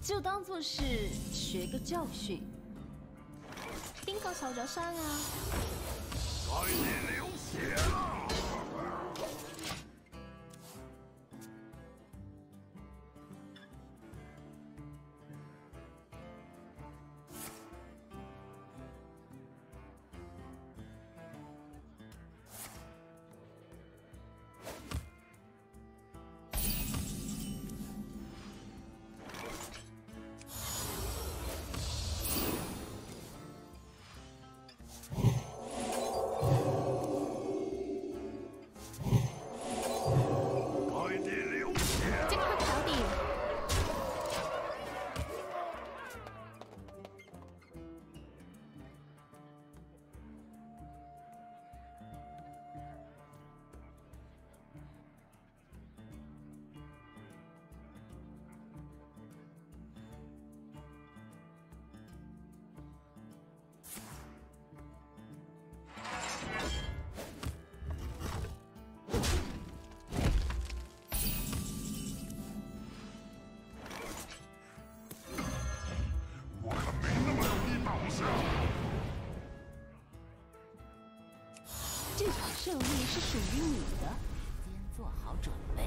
就当做是学个教训。边個受咗傷啊？ 该你流血了！ 这场胜利是属于你的， 先做好准备。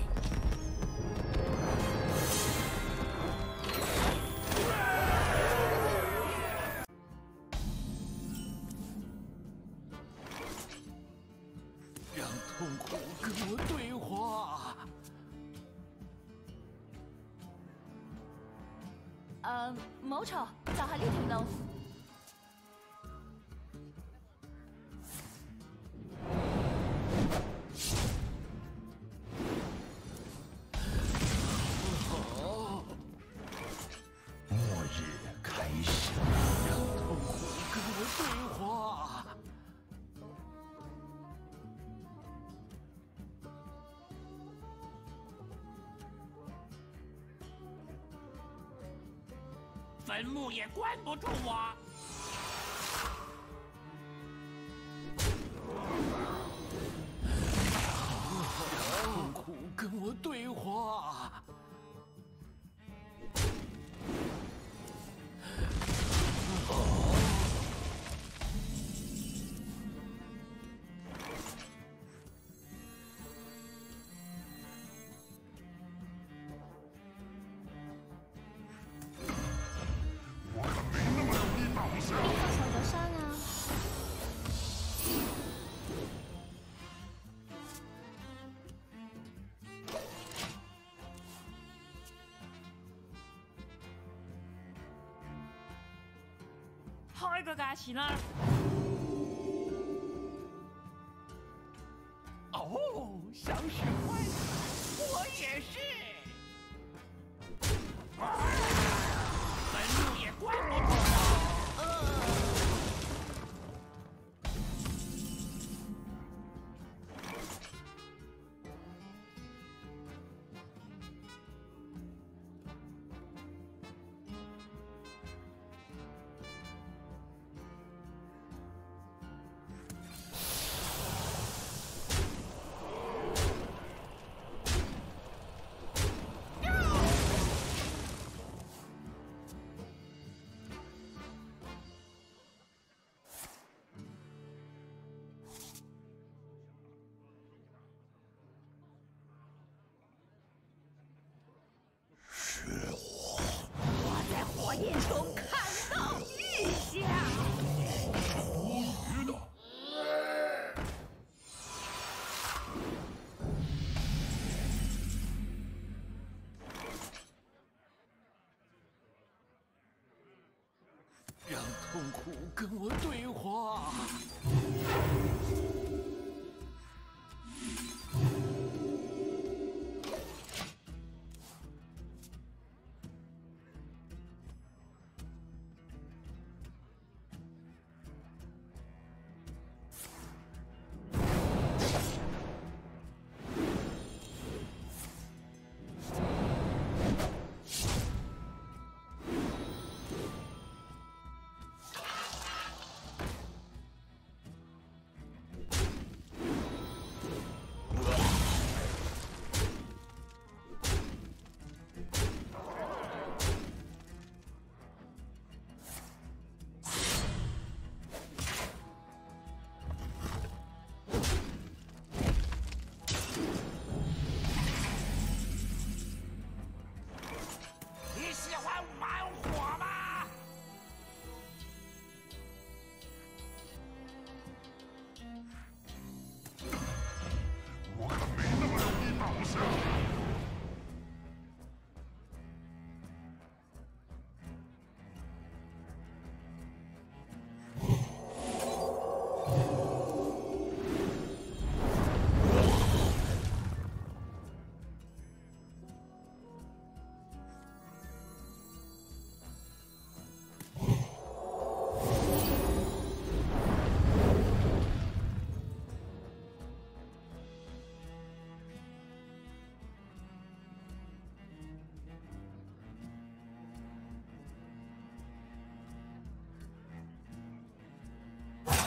让痛苦跟我对话。 冇錯，就係呢條路。 坟墓也关不住我。 让痛苦跟我对话。 邊個受咗傷啊？ 開個價錢啦！ 哦，想使坏我也是。 坟墓也关不住我。 火焰中看到异象。 鱼呢？让痛苦跟我对话。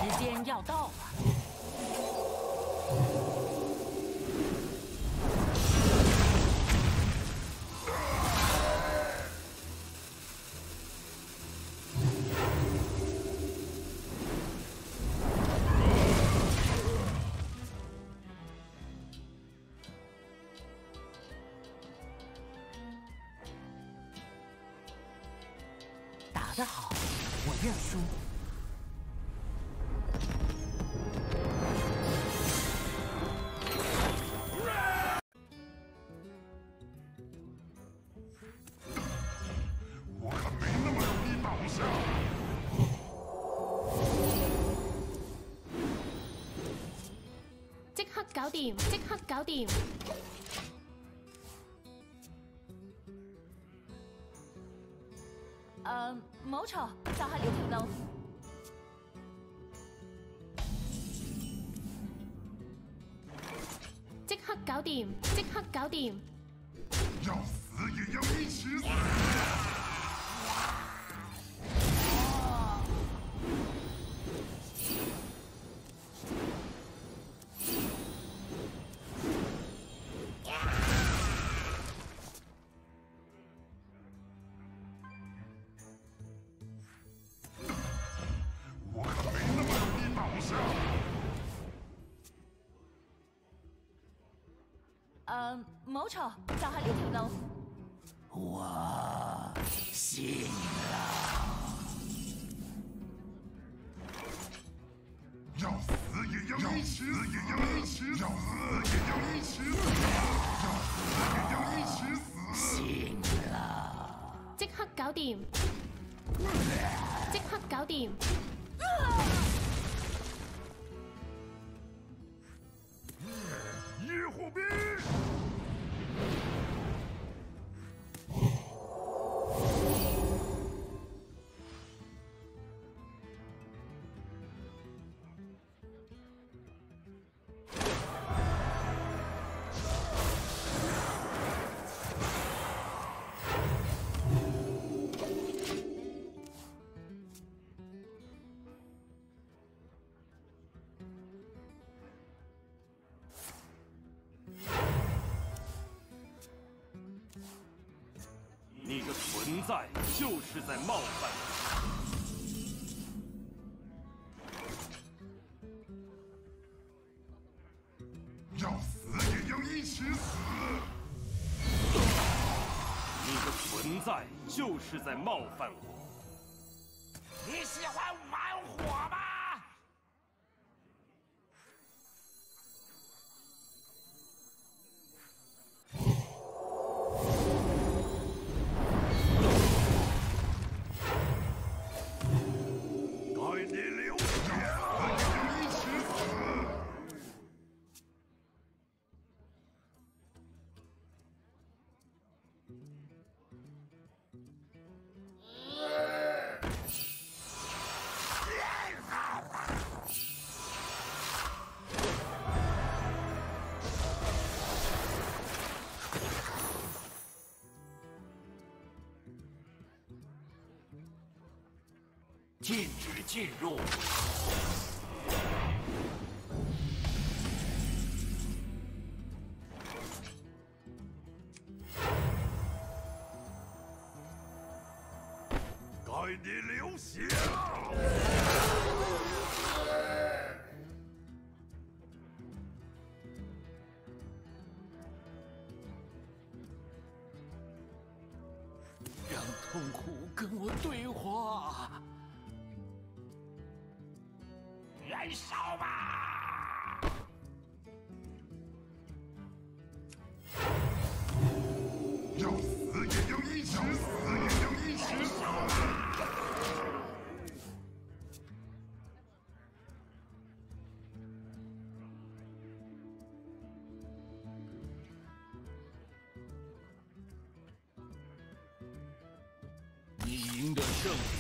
间要到了。打得好，我认输。 即刻搞掂！即刻搞掂！冇錯，就係呢條路。即刻搞掂！即刻搞掂！ 要死也要一起死！我可没那么容易倒下。 冇錯，就係呢條路。 我信了。 要死也要一起死！也要一起死！要死也要一起死！要死也要一起死！ 信了。 即刻搞掂！即刻搞掂！ 野火兵！ 你的存在就是在冒犯我。 要死也要一起死！ 你的存在就是在冒犯我。 你喜欢玩火吗？ 该你流血！要死也要一起死！ 禁止进入。 该你流血了！ 让痛苦跟我对话。燃烧吧！ 要死也要一起死！也要一起死！ 你赢得胜利。